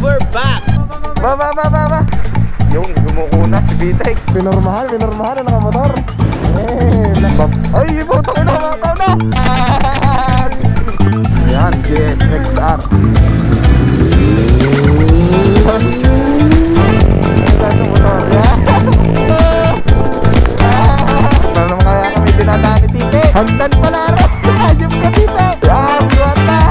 we're back! Ba! Yung gumuko na si Bitek. Pinormahan na nakamotor. Ay, putang ina, mataw na! Yan, GSXR. Paano naman kaya kami dinadaan ni Tite? Hagdan pala rin! Ayop ka dito! Yan, buwan na!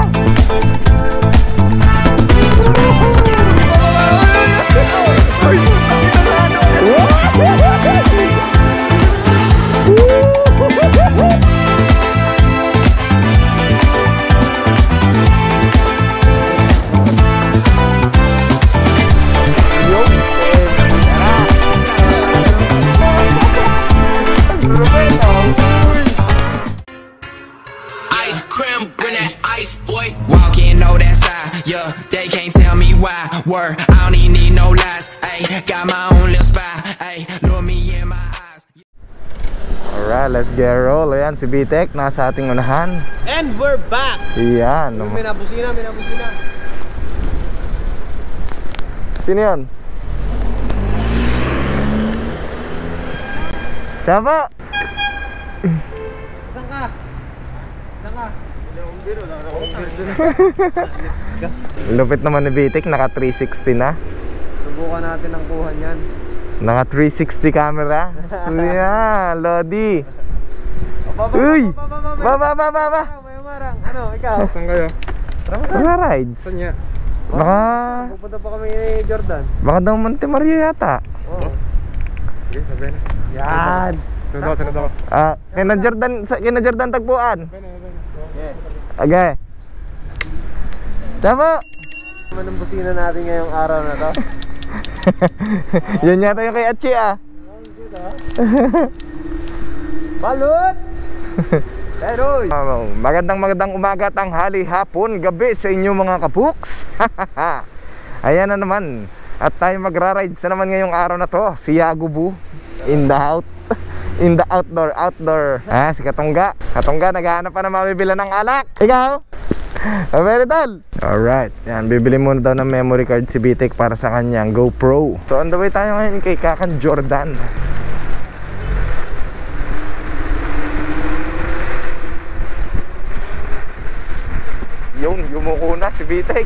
Ice cream, bring that ice, boy. Walking, know that side, yeah. They can't tell me why. Word, I don't even need no lies. Ayy, got my own little spy. Ayy, look me in my eyes. Alright, let's get roll. Ayan, si Bitek nasa ating unahan. And we're back! Ayan. May nabusina. Sino yun? Siapa? Saan ka? Lupit naman ni Bitek, naka 360 na. Subukan natin ang kuhan yan. Naka 360 camera. Ayan, Lodi. Uy! Baba! Mayamarang. Ano, ikaw? Saan kayo? Mga rides. Saan niya? Baka Pupunta pa kami ni Jordan. baka daw Monte Mario yata. Oo. Sige, sabi na. Yan! Sunod ako. Kina Jordan tagpuan. Yeah. Okay. Siapa? Naman ang busina natin ngayong araw na to. Yan yata yung kay Achi ah. Balut! Pero Magandang umaga, tanghali, hapon, gabi sa inyo mga kapuks. Ayan na naman. At tayo magra-rides na naman ngayong araw na to. Si Yagubu in the outdoor. Si Katungga naghahanap pa na mabibila ng alak. Ikaw? Meritol. Alright, yan, bibili muna daw ng memory card si Bitek para sa kanyang GoPro. So on the way tayo ngayon kay Kakan Jordan. Yun, yumuko na si Bitek.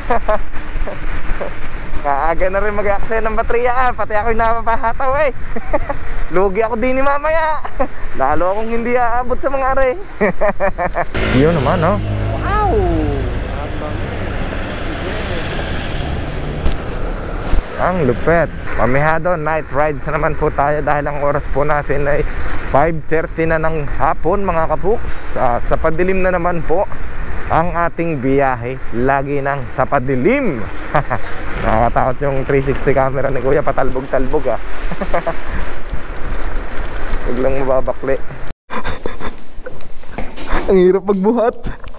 Kaaga na rin mag-aksaya ng baterya. Pati ako'y napapahataw eh. Lugi ako din ni mamaya. Lalo akong hindi aabot sa mga are. Yun naman no. Wow! Ang lupet. Pamihado, night rides na naman po tayo. Dahil ang oras po natin ay 5:30 na ng hapon mga kapuks. Sa padilim na naman po ang ating biyahe. Lagi nang sa padilim. Nakakatakot yung 360 camera ni Kuya. Patalbog-talbog ah. Biglang mababakli. Ang hirap magbuhat.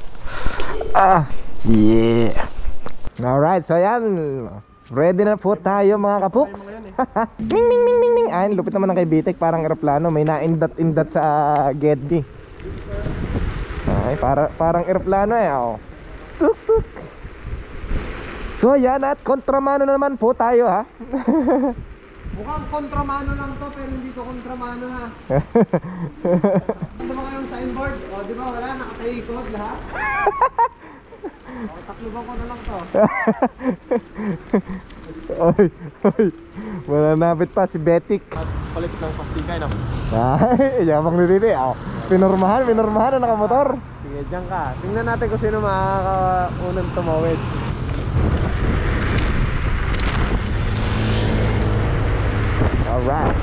Yeah. Alright, so yan. Ready na po tayo mga kapuks. Ming. Ayun, lupit naman ng kay Bitek. Parang aeroplano. May na-indat sa Geddy. Ay, parang aeroplano eh. Tuk. So yan, at kontramano na naman po tayo ha. mukhang kontramano lang to, pero hindi to kontramano ha. Ano ba kayong signboard? O di ba wala, nakataikot lahat. Takluban ko na lang to. Oy. Mananapit pa si Betik. Palit ng pastigay na. Ay, yabang ni Titi. Pinormahan na nakamotor. Sige, dyan ka. Tingnan natin kung sino makakaunang tumawid. Alright.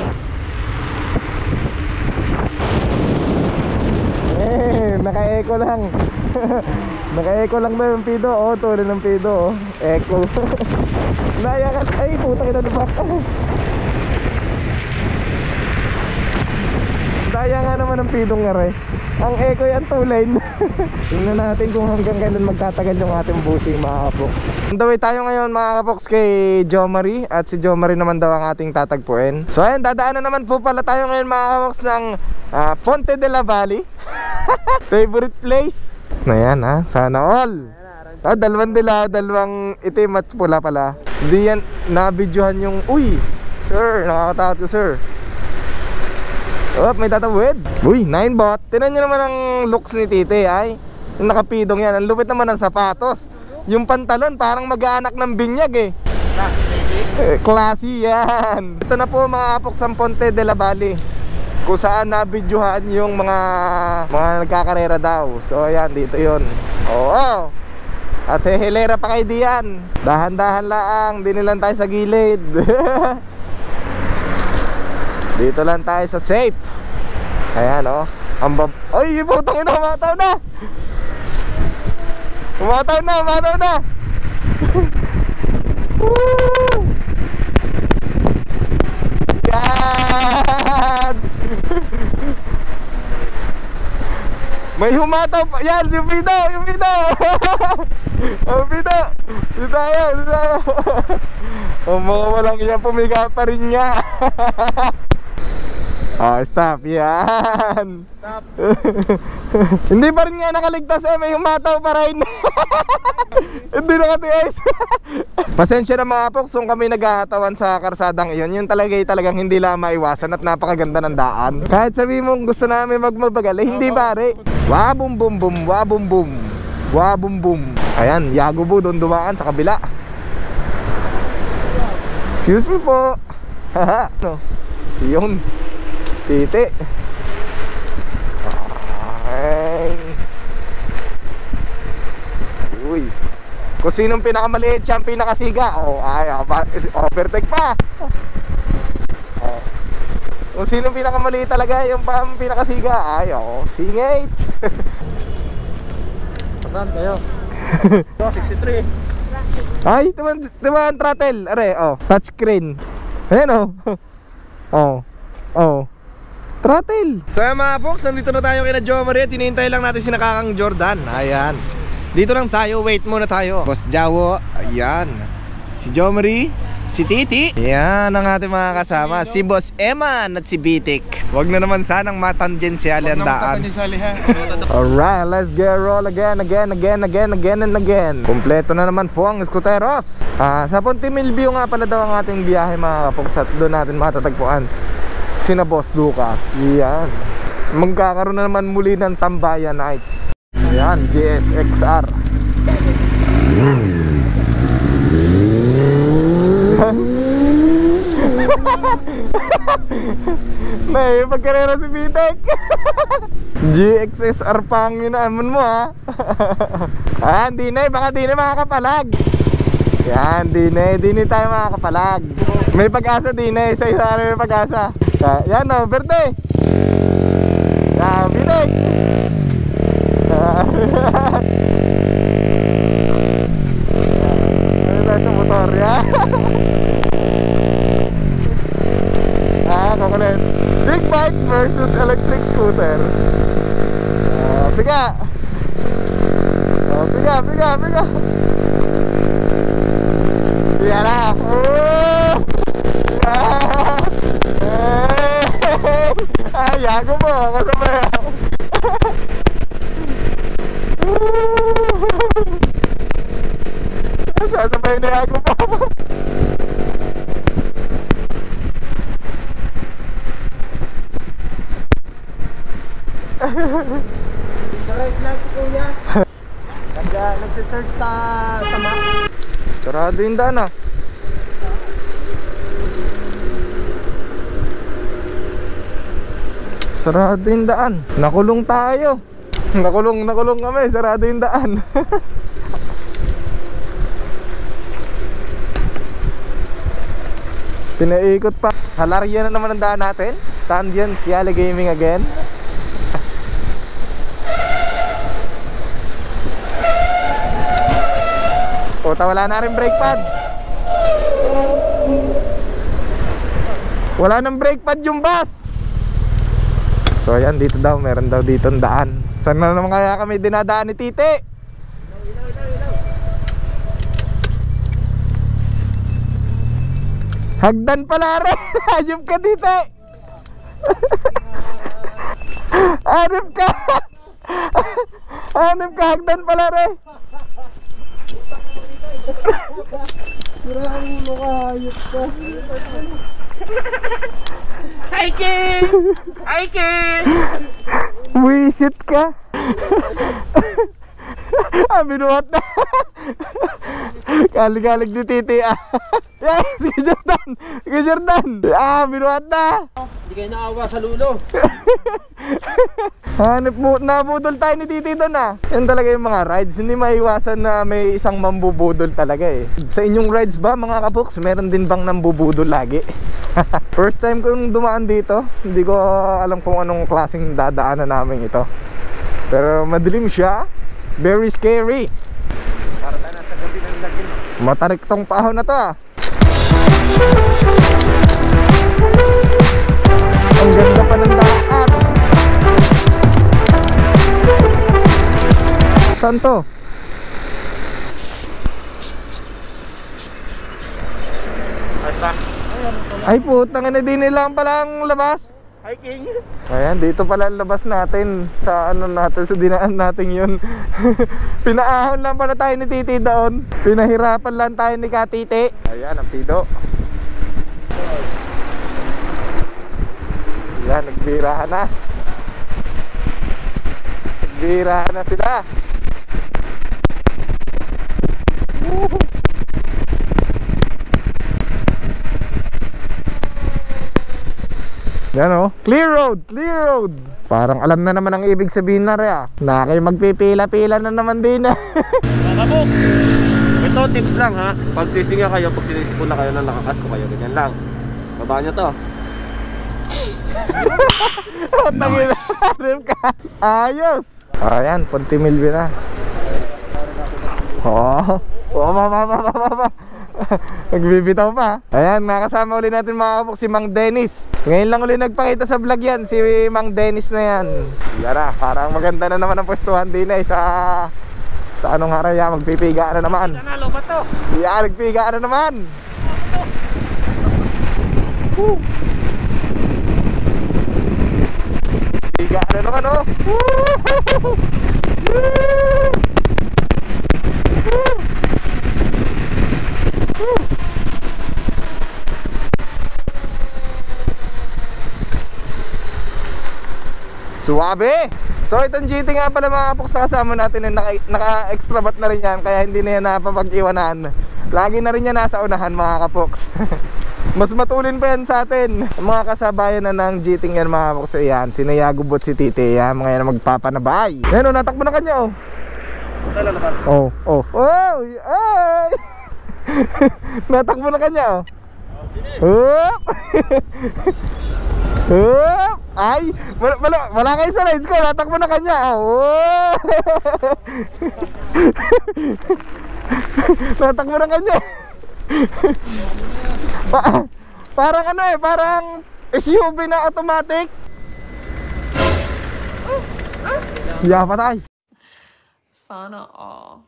Naka-echo lang. Naka-echo lang na yung pido. Tuloy ng pido. Echo. Nayakas. Ay, puta kinalubak. Daya nga naman ang pidong nga rin. Ang echo yan, 2 lane. Tingnan natin kung hanggang kailan magtatagal yung ating busing mga kapoks. Andaway tayo ngayon mga kapoks kay Jomari. At si Jomari naman daw ang ating tatagpuin. So ayun, dadaanan naman po pala tayo ngayon mga kapoks ng Ponte de la Valley. Favorite place na yan ha, sana all. Dalawang dilaw, dalawang itim at pula pala. Hindi yan, nabidyohan yung, uy, sir, nakakatakot ko sir. Oh, may tatawid. Uy, 9 bot. Tingnan nyo naman ang looks ni Tite ay. Yung nakapidong yan, ang lupit naman ng sapatos. Yung pantalon, parang mag-aanak ng binyag eh. Classy yan. Ito na po mga apok sa Ponte de la Valle, kung saan nabidyohan yung mga nagkakarera daw. So ayan, dito yun. Oo. At hilera pa kayo diyan. Dahan-dahan lang, di nilang tayo sa gilid. Dito lang tayo sa safe. Ayan oh. Ay, putang ina, umataw na. Umataw na, umataw na. Yan. May humataw pa. Yan, yung Pito, yung Pito. Oh, Pito. Dito tayo, dito tayo. Oh, mga walang iya, pumiga pa rin nga. Oh, stop. Yan. Stop. Hindi pa rin nga nakaligtas eh, may humataw pa rin. Hindi nakatiis. Pasensya na mga poks kung kami naghahatawan sa karsadang iyon. Yun talagang hindi lang maiwasan at napakaganda ng daan. Kahit sabi mong gusto namin magmabagal, eh, hindi pare. Wabum bum bum, wabum bum, wabum bum. Ayan, Yagubo doon dumaan sa kabila. Excuse me po. Haha, no. Yun. Tite. Ay. Uy. Kung sinong pinakamaliit siya ang pinakasiga. Oh, ay, overtake pa. Oh. Kung sinong pinakamaliit talaga yung pinakasiga. Ay, oh, singate. Saan kayo? 63. Ay, tuman throttle. Are, oh, touchscreen. Ayan oh. Oh. Oh. Throttle. So ayan mga folks, nandito na tayo kina Jo Marie. Tinihintay lang natin si Nakakang Jordan. Ayan. Dito lang tayo, wait muna tayo. Boss Jawo, ayan. Si Jo Marie, si Titi. Ayan ang ating mga kasama. Si Boss Eman at si Bitik. Huwag na naman sanang matangensyali ang daan. Alright, let's get roll again. Kompleto na naman po ang skuteros. Sa Pontimilvio nga pala daw ang ating biyahe mga folks. At doon natin matatagpuan sina Boss Lucas. Yan. Magkakaroon na naman muli ng Tambayan Nights. Yan, GSXR. May pagkarera si Bitek. GXSR pang yun naman mo ha. Hindi na, baka di na makakapalag. Yan, di na tayo makakapalag. May pag-asa din eh, isa-isa may pag-asa. Yan o, Berte. Bitek. Ano tayo sa motor yan? Kukulit. Big bike versus electric scooter. Biga. Biga. Yan na. Ay, yago mo. Kasabay. Sasabay na yago mo. Right lang si Kuya. Nagsisearch sa map. Sarado yung daan ah. Sarado yung daan. Nakulong tayo. Nakulong kami. Sarado yung daan. Pinaikot pa. Halarya na naman ang daan natin. Tandian, Ciale Gaming again. Puta, wala na rin brake pad. Wala nang brake pad yung bus. So ayan, dito daw, meron daw dito ang daan. Saan na naman kaya kami dinadaan ni Tite? Hagdan pala rin. Ayup ka, Tite. Hanip ka, hagdan pala rin. Sira ang ulo ka, hayop ka. Hiking! Hiking! Wisit ka. Binuhat na. Kalig-kalig ni Titi. Yan, sige Jordan. Sige Jordan. Binuhat na. Hindi kayo naawa sa lulo. Hanip mo, nabudol tayo ni Titi doon Yan talaga yung mga rides. Hindi maiwasan na may isang mambubudol talaga Sa inyong rides ba mga kapuks, meron din bang nambubudol lagi? First time kong dumaan dito. Hindi ko alam kung anong klaseng dadaanan namin ito. Pero madilim siya. Very scary. Para tayo nasa gabi ng lagin. Matarik tong paho na to Ang ganda pa ng daan. Saan to? Ay putang ina, din nilang pala ang labas. Hiking. Ayan, dito pala ang labas natin. Sa ano natin, sa dinaan natin yun. Pinaahon lang pala tayo ni Titi doon. Pinahirapan lang tayo ni Katiti. Ayan, ang pido. Ayan, nagbirahan na. Nagbirahan na sila. Yan clear road, clear road. Parang alam na naman ang ibig sabihin na rin na kayo magpipila-pila na naman din Mga kabuk, ito tips lang ha. Pag sisinga kayo, pag sinisipon na kayo na nakakasko kayo, ganyan lang. Baba nyo to. Ayos. Ayan, Pontimilvio na. Nagbibitaw pa. Ayan, nakasama ulit natin mga kapok si Mang Dennis. Ngayon lang ulit nagpakita sa vlog yan, si Mang Dennis na yan. Yan na, parang maganda na naman ang pwestuhan din sa anong haraya, magpipiga na naman. Nanalo ba to? Yan, nagpiga na naman. Piga na naman Suwabe! So itong GT nga pala mga kapoks na kasama natin naka-extrabat na rin yan. Kaya hindi na yan napapag-iwanan. Lagi na rin yan nasa unahan mga kapoks. Mas matulin pa yan sa atin. Mga kasabayan na ng GT yan mga kapoks. Ayan, si Nayagubot si Titi. Yan, mga yan magpapanabay. Ayan natakbo na kanya ay! Natakbo na kanya Ay, wala kayo sa rides ko, natakbo na kanya. Natakbo na kanya. Parang parang SUV na automatic. Ya, patay. Sana all.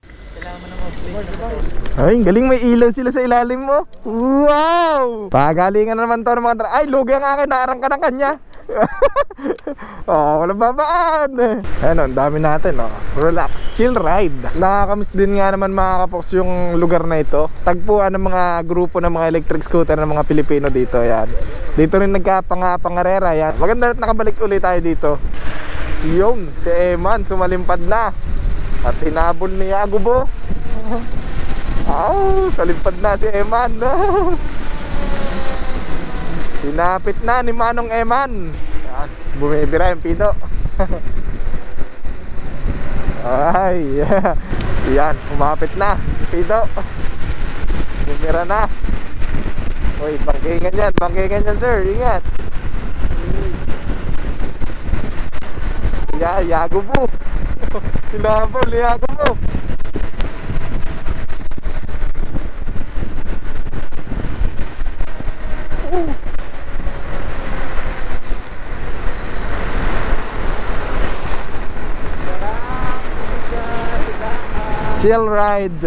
Ay, galing, may ilaw sila sa ilalim mo. Wow! Pagalingan na naman to ng mga ay, lugi ang akin, naarang ka ng kanya. Walang babaan. Ayun, dami natin relax, chill ride. Nakakamiss din nga naman mga kapoks yung lugar na ito. Tagpuan ng mga grupo ng mga electric scooter ng mga Pilipino dito. Yan, dito rin nagkapangarera. Yan, maganda at nakabalik ulit tayo dito. Yung si Eman sumalimpad na at hinabol ni Agubo. Salimpad na si Eman. Sinapit na ni Manong Eman. Yan, bumibira yung pido. Ay, yan, umapit na pido. Bumira na. Uy, bangkingan yan sir, ingat. Yagubo. Hinabol ni Yagubo. Chill ride.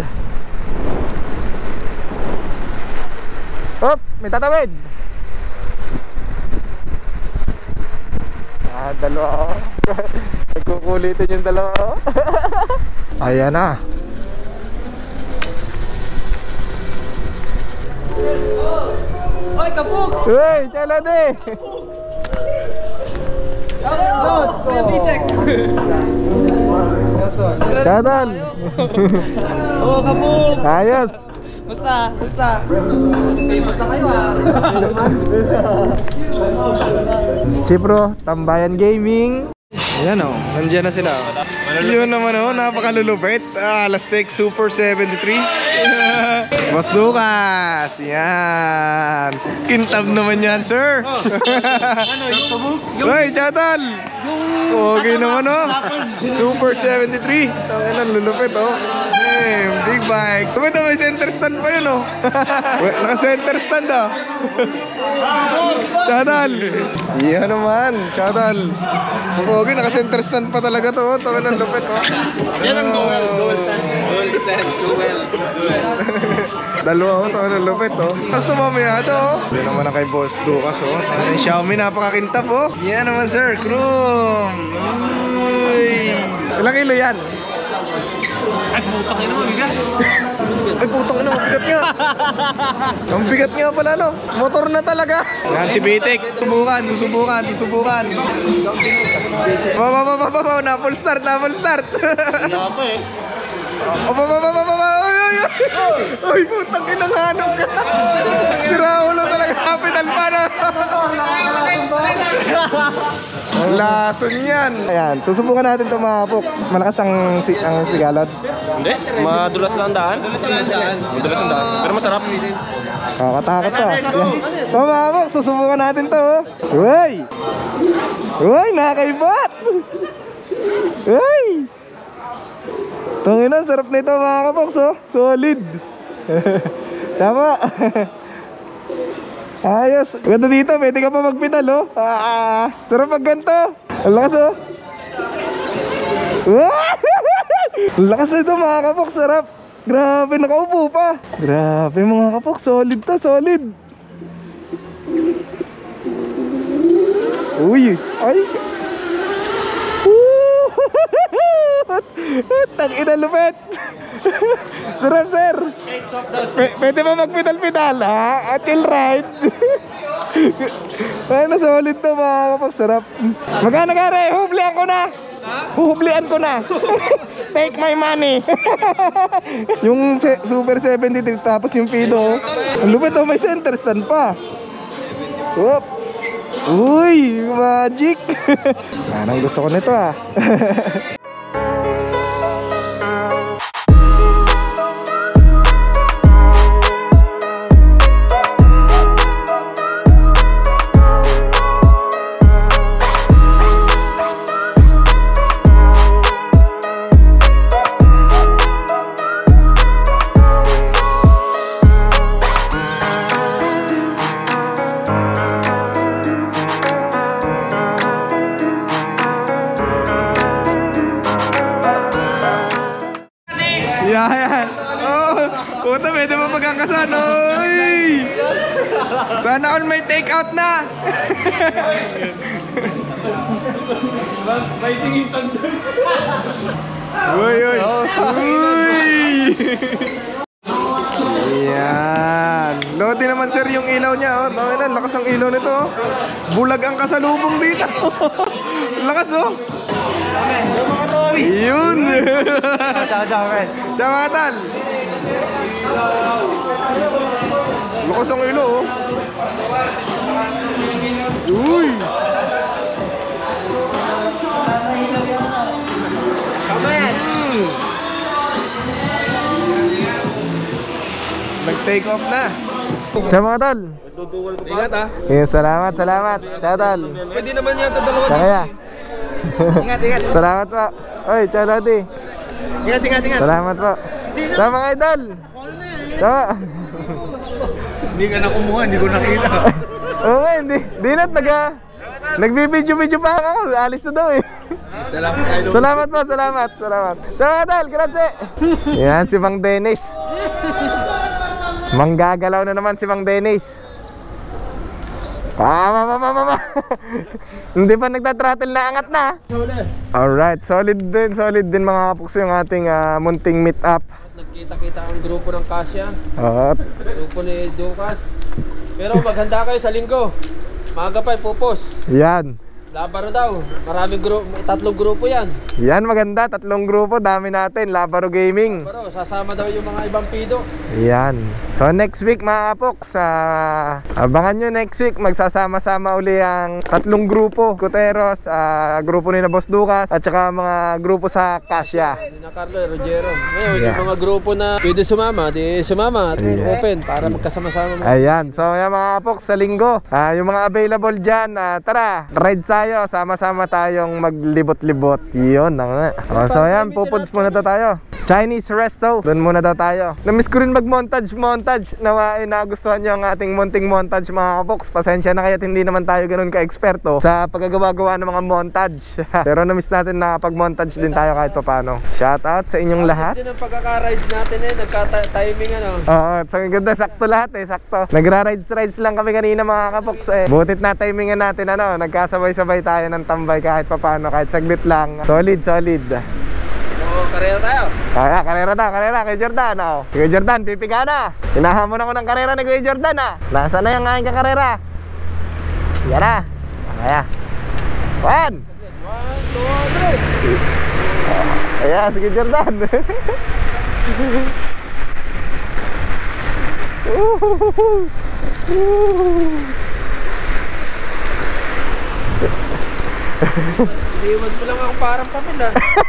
May tatawid. Dalawa. Nagkukulitin yung dalawa. Ayan na. Hoy, kapuks! Uy, Chalade! Kuya Bitek! Chadal! Oo, kapuks! Ayos! Basta! Famous na kayo ah! Chipro, Tambayan Gaming. Ayan o, nandiyan na sila. Yun naman o, napakalulupit. Lastek Super 73. Boss Lucas, yan. Kintab naman yan, sir. Hoy, Chadal. Okay naman o. Super 73. Tanginan, lulupit o. Big bike. Ito may center stand pa yun o. Naka center stand o. Chadal. Yan naman, Chadal. Okay, naka center stand pa talaga to. Tanginan, lupit o. Yan ang dual stand. Dalawa o, tanginan, lupit o. Tapos mamaya to o. Yan naman na kay Boss Lucas o. Yung Xiaomi, napakakintap o. Yan naman, sir, Chrome. Uy. Ilang kilo yan? Ay, putang ina mo, bigat. Ay putang ina, bigat nga. Ang bigat nga pala no. Motor na talaga. Yan si Bitek. Susubukan. Baba, na full start. Wala pa eh. Ay putang ina, hanap ka. Sira ulo talaga. Pedal pa na. Ang lason yan. Ayan, susubukan natin ito mga Poks. Malakas ang sigalot. Hindi, madulas lang ang daan. Madulas ang daan. Pero masarap. Kakatakot to. So mga Poks, susubukan natin to. Uy, nakakaibat. Uy. Tangina, sarap nito mga Poks oh. Solid. Tama. Ayos. Ganda dito, pwede ka pa magpedal oh. Sarap pag ganito. Ang lakas oh. Ang lakas nito mga Poks, sarap. Grabe, nakaupo pa. Grabe mga Poks, solid to, solid. Uy, ay. Tangina, lupet. Sarap sir. Pwede ba magpedal-pedal ha? At chill ride. Ay, solid to mga Poks, sarap. Magkano gare? Huhublian ko na. Take my money. Yung Super 73 tapos yung Fido. Ang lupit oh, may center stand pa. Whoop. Uy, magic. Anong gusto ko nito ah. Yan. Oh, puta, pwede mo pagkakasan. Oy! Sana all may take out na. May tingin tanda. Uy. Yan. Lodi naman sir yung ilaw niya. Oh. Tawin, lakas ang ilaw nito. Oh. Bulag ang kasalubong dito. Lakas oh. Yun. Ciao mga tal. Lakas ang ilaw oh. Uy. Nag-take off na. Ciao mga tol. Ingat ah. Okay, salamat. Ciao tol. Pwede naman yan ito dalawa. Kaya. Ingat. Salamat po. Oy, ciao Lodi. Ingat. Salamat po. Ciao mga idol. Ciao. Hindi ka na kumuha, hindi ko nakita. Oo nga, hindi na nagbibidyo pa ako. Alis na daw eh. Salamat tayo. Salamat po, salamat. Ciao mga idol, grazie. Yan si Mang Dennis. Manggagalaw na naman si Mang Dennis. Hindi pa nagtatratel na, angat na. Alright, solid din mga Poks yung ating munting meet up. Nagkita-kita ang grupo ng Kasya. Oo. Grupo ni Dukas. Pero maghanda kayo sa linggo. Maaga pa, pupos. Yan. Labaro daw. Maraming grupo, 3 grupo yan. Yan, maganda. 3 grupo. Dami natin. Labaro Gaming. Labaro, sasama daw yung mga ibang pido. Yan. So next week mga kapoks, abangan nyo next week. Magsasama-sama uli ang 3 grupo. Kuteros, grupo ni na Boss Lucas, at saka mga grupo sa Kasia. Hindi na Carlo, Rogero. Ngayon, Yeah. yung mga grupo na pwede sumama, di sumama at open para magkasama-sama. Ayan. So yan mga kapoks, sa linggo, yung mga available dyan, tara, ride tayo. Sama-sama tayong maglibot-libot. Yun na nga. So yan, pupunts muna tayo. Chinese resto, doon muna tayo. Namiss ko rin mag-montage. Nawain nagustuhan nyo ang ating munting montage mga kapoks. Pasensya na kaya't hindi naman tayo ganun ka-eksperto sa paggagawa-gawa ng mga montage. Pero namiss natin na pag-montage din tayo kahit papano. Shoutout sa inyong lahat. Din ang pagkaka-rides natin nagka-timing ano. Oo, so ang ganda, sakto lahat sakto. Nagra-rides lang kami kanina mga kapoks Butit na timingan natin nagkasabay-sabay tayo ng tambay kahit papano, kahit saglit lang. Solid. Karera tayo. Karera kay Jordan. Kay Jordan, pipiga na. Hinahamon ako ng karera ni Kuya Jordan Nasaan na yung aking kakarera? Yan na. Kaya. 1, 2, 3. Ayan, sige Jordan. Iniwan mo lang ako parang pamilya.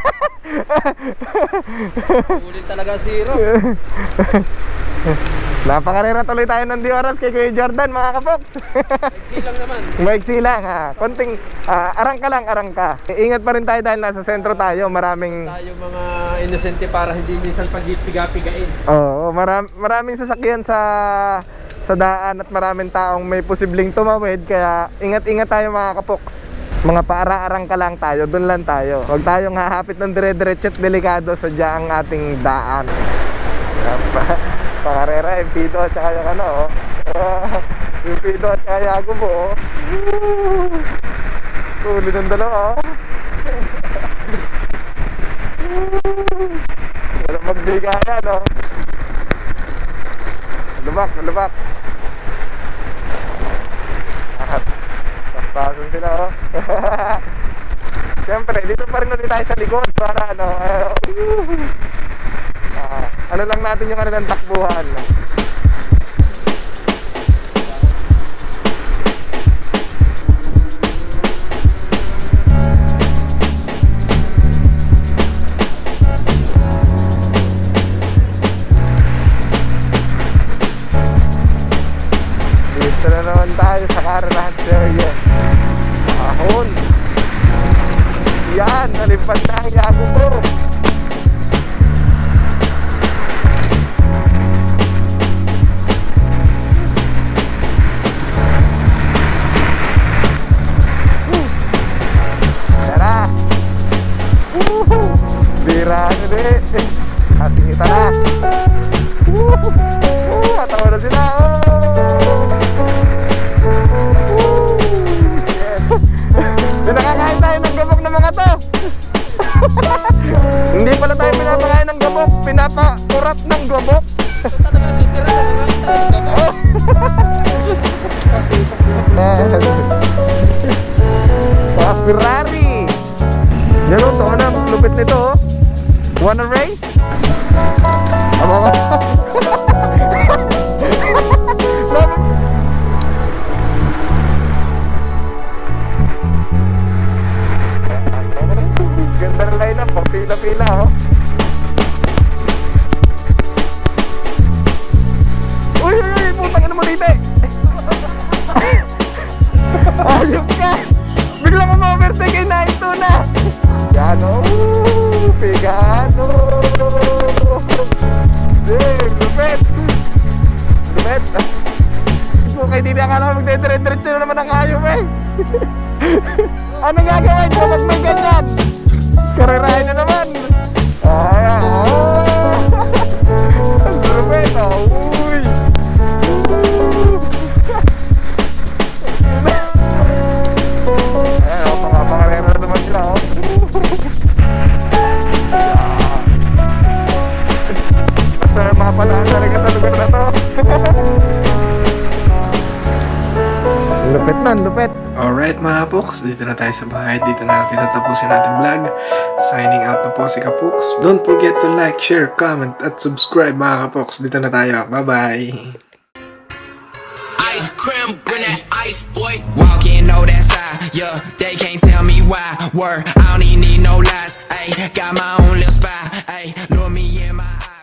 Ulit talaga 0. Napakarera tuloy tayo ng 2 oras kay Kuya Jordan mga kapoks. Maiksi lang naman. Maiksi lang konting arang ka. Ingat pa rin tayo dahil nasa sentro tayo. Maraming Tayo mga inosente para hindi minsan pagpiga-pigain. Oo, maraming sasakyan sa daan at maraming taong may posibleng tumawid. Kaya ingat-ingat tayo mga kapoks. Mga paarang-arang ka lang tayo, doon lang tayo. Huwag tayong hahapit ng dire-diretso at delikado sa ang ating daan. Pakarera, yung Pido at saka yung yung Pido at saka yung Agubo Tuloy ng dalawa Walang magbigayan Lubak Pasun sila Siyempre, dito pa rin ulit tayo sa likod para ano lang natin yung ng takbuhan. Dito na naman tayo sa Caravan Serye. Ahon. Yan, nalipat na ang yago ko. Tara. Bira na din. Asing kita na. Matawa na sila. Pinakakain tayo ng gabok ng mga to. Hindi pala tayo pinapakain ng gabok, pinapakurap ng gabok. Ferrari. Yan o, ito na, lupit nito. Wanna race? Aba ko. Ganda na line-up, pila-pila Uy, putang ina mo dito Ayop ka. Biglang ma-overtake kay Naito na. Yan Pigano. Lupit. Okay, di akala ko magdediretso na naman ang hayop Ano gagawin kapag may ganyan? Karerahin na naman. Lupit Uy. Pangarera na naman sila Basta mapalaan talaga sa lugar na to. Nan, lupet. Alright mga Kapoks, dito na tayo sa bahay. Dito na natin tatapusin natin vlog. Signing out na po si Kapoks. Don't forget to like, share, comment, at subscribe mga Kapoks. Dito na tayo. Bye-bye. Ice cream, bring that ice, boy. Walk in, know that side, yeah. They can't tell me why. Word, I don't even need no lies. Ayy, got my own little spy. Ayy, look me in my eyes.